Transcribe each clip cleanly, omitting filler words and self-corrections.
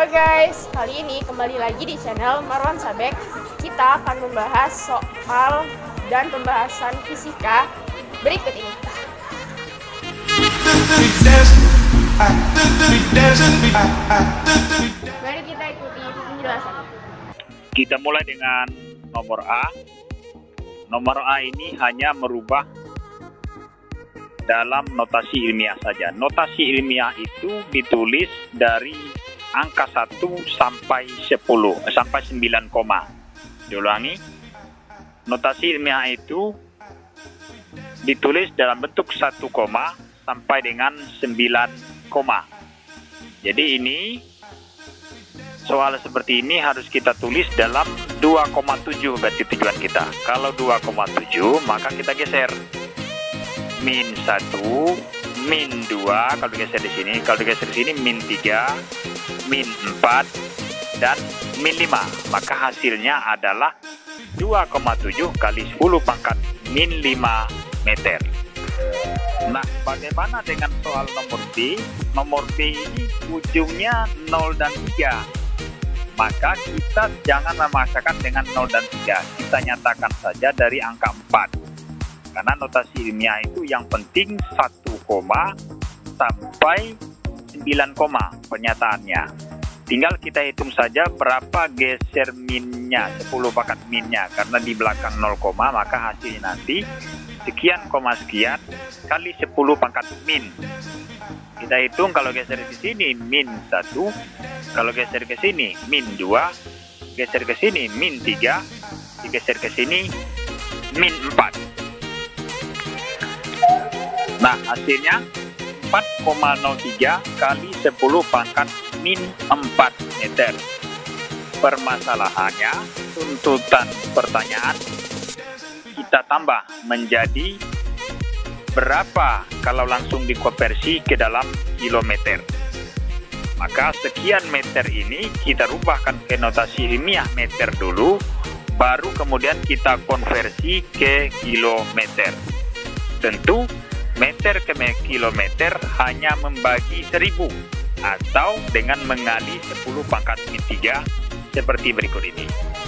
guys, kali ini kembali lagi di channel Marwan Sabek. Kita akan membahas soal dan pembahasan fisika berikut ini. Mari kita ikuti penjelasannya. Kita mulai dengan nomor A. Nomor A ini hanya merubah dalam notasi ilmiah saja. Notasi ilmiah itu ditulis dari angka 1 sampai 9 koma. Diulangi. Notasi ilmiah itu ditulis dalam bentuk 1 koma sampai dengan 9 koma. Jadi ini soal seperti ini harus kita tulis dalam 2,7 berarti tujuan kita. Kalau 2,7 maka kita geser. Min 1, min 2 kalau digeser di sini, kalau digeser di sini min 3, min 4 dan min 5. Maka hasilnya adalah 2,7 kali 10 pangkat min 5 meter. Nah, bagaimana dengan soal nomor B? Nomor B ini ujungnya 0 dan 3. Maka kita jangan memaksakan dengan 0 dan 3. Kita nyatakan saja dari angka 4. Karena notasi ilmiah itu yang penting 1 koma sampai 9 koma pernyataannya. Tinggal kita hitung saja berapa geser minnya, 10 pangkat minnya. Karena di belakang 0 koma maka hasilnya nanti sekian koma sekian kali 10 pangkat min. Kita hitung kalau geser di sini min 1, kalau geser ke sini min 2, geser ke sini min 3, digeser ke sini min 4. Nah, hasilnya 4,03 kali 10 pangkat min 4 meter. Permasalahannya, tuntutan pertanyaan kita tambah menjadi berapa kalau langsung dikonversi ke dalam kilometer. Maka sekian meter ini kita rubahkan ke notasi ilmiah meter dulu, baru kemudian kita konversi ke kilometer. Tentu meter ke kilometer hanya membagi 1000 atau dengan mengali 10 pangkat min 3 seperti berikut ini.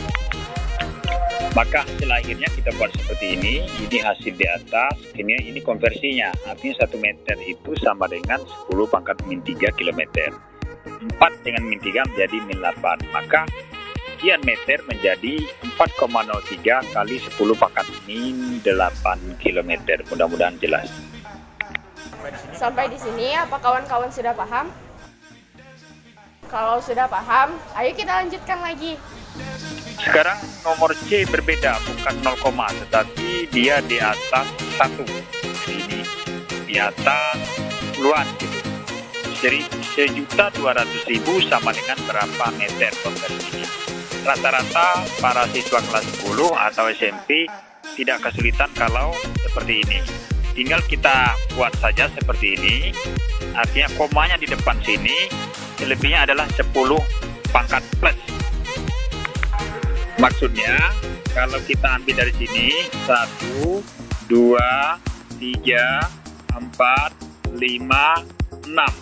Maka hasil akhirnya kita buat seperti ini. Ini hasil di atas, ini konversinya. Artinya 1 meter itu sama dengan 10 pangkat min 3 kilometer. 4 dengan min 3 menjadi min 8. Maka sekian meter menjadi 4,03 kali 10 pangkat min 8 kilometer. Mudah-mudahan jelas. Sampai di sini, apa kawan-kawan sudah paham? Kalau sudah paham, ayo kita lanjutkan lagi. Sekarang nomor C berbeda, bukan 0, tetapi dia di atas 1. Ini di atas puluhan gitu. 1.200.000 sama dengan berapa meter konversinya. Rata-rata para siswa kelas 10 atau SMP tidak kesulitan kalau seperti ini. Tinggal kita buat saja seperti ini. Artinya komanya di depan sini, selebihnya adalah 10 pangkat plus. Maksudnya, kalau kita ambil dari sini, 1, 2, 3, 4, 5, 6.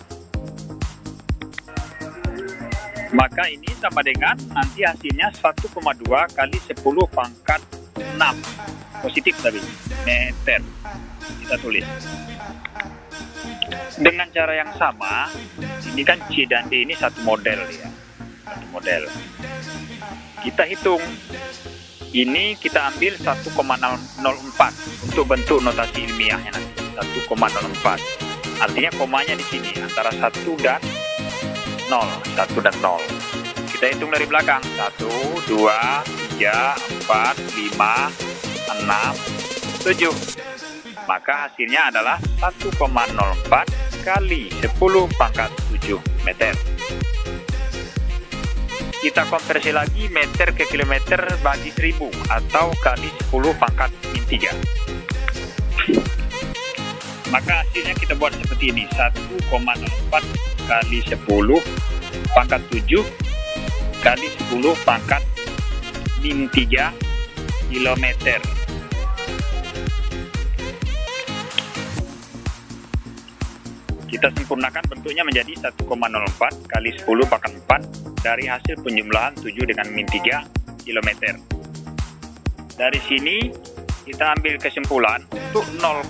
Maka ini sama dengan nanti hasilnya 1,2 kali 10 pangkat 6. Positif tapi, meter. Kita tulis. Dengan cara yang sama, ini kan C dan D ini satu model ya. Satu model. Kita hitung. Ini kita ambil 1,04 untuk bentuk notasi ilmiahnya nanti. 1,04. Artinya komanya di sini antara 1 dan 0. 1 dan 0. Kita hitung dari belakang. 1, 2, 3, 4, 5, 6, 7. Maka hasilnya adalah 1,04 kali 10 pangkat 7 meter. Kita konversi lagi meter ke kilometer bagi 1000 atau kali 10 pangkat min 3. Maka hasilnya kita buat seperti ini. 1,04 kali 10 pangkat 7 kali 10 pangkat min 3 kilometer. Kita sempurnakan bentuknya menjadi 1,04 kali 10 pangkat 4 dari hasil penjumlahan 7 dengan min 3 km. Dari sini kita ambil kesimpulan untuk 0,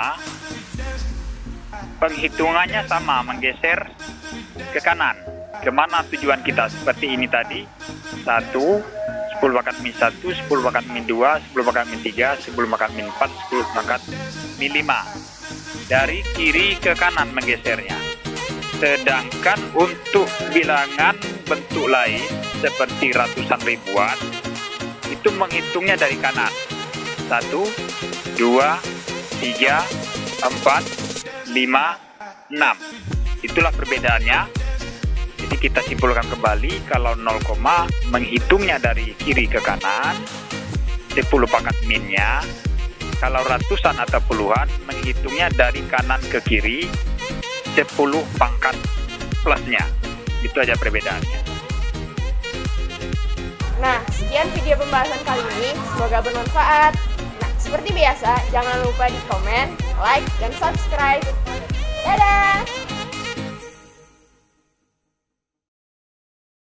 penghitungannya sama, menggeser ke kanan. Kemana tujuan kita? Seperti ini tadi, 1, 10 pangkat min 1, 10 pangkat min 2, 10 pangkat min 3, 10 pangkat min 4, 10 pangkat min 5. Dari kiri ke kanan menggesernya. Sedangkan untuk bilangan bentuk lain seperti ratusan ribuan, itu menghitungnya dari kanan. 1, 2, 3, 4, 5, 6. Itulah perbedaannya. Jadi kita simpulkan kembali kalau 0, menghitungnya dari kiri ke kanan, 10 pangkat minnya. Kalau ratusan atau puluhan, menghitungnya dari kanan ke kiri, 10 pangkat plusnya. Itu aja perbedaannya. Nah, sekian video pembahasan kali ini. Semoga bermanfaat. Nah, seperti biasa, jangan lupa di komen, like, dan subscribe. Dadah!